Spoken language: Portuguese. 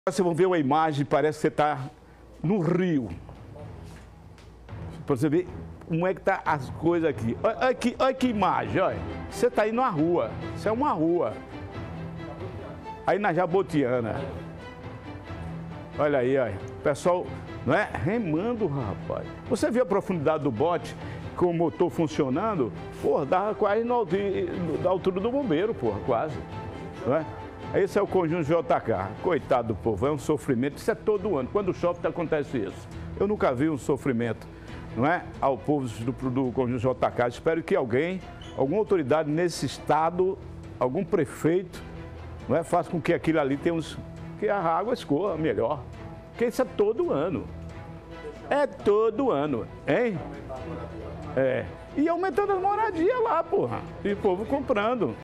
Vocês vão ver uma imagem, parece que você está no rio. Para você ver como é que tá as coisas aqui. Olha que imagem, olha. Você está aí numa rua. Isso é uma rua. Aí na Jabotiana. Olha aí, olha. O pessoal, não é? Remando, rapaz. Você viu a profundidade do bote com o motor funcionando? Pô, dava quase da altura do bombeiro, porra, quase. Não é? Esse é o conjunto JK. Coitado do povo, é um sofrimento. Isso é todo ano. Quando chove, acontece isso. Eu nunca vi um sofrimento, não é? Ao povo do conjunto JK. Espero que alguém, alguma autoridade nesse estado, algum prefeito, não é? Faça com que aquilo ali tenha que a água escorra melhor. Porque isso é todo ano. É todo ano, hein? É. E aumentando as moradias lá, porra. E o povo comprando.